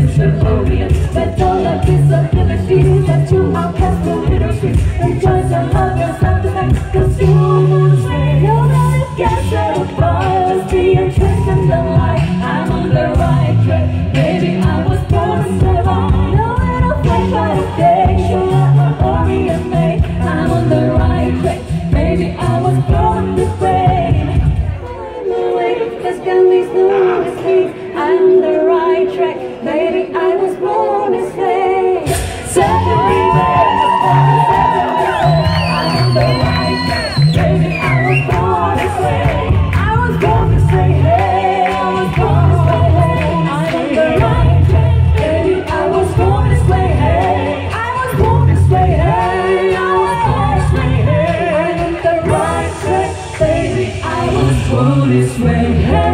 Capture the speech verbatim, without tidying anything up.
social podium. With all the disabilities that you outcast the little streets. Rejoice and love yourself tonight, cause you will say nobody gets so far. See your tricks in the light. I'm on the right track. Baby, I was born to live on. No little fight by the day. You let my glory and make. I'm on the right track. Baby, I was born this way. I'm the way, cause can be smooth as me. I'm on the right track. Baby, I was born this way. Secondly, I'm on the right track. Baby, I was born this way. I was born this way. Hey, I was born this way. Hey, I'm on the right track. Baby, I was born this way. Hey, I was born this way. Hey, I was born this way. Hey, I'm on the right track. Baby, I was born this way. Hey.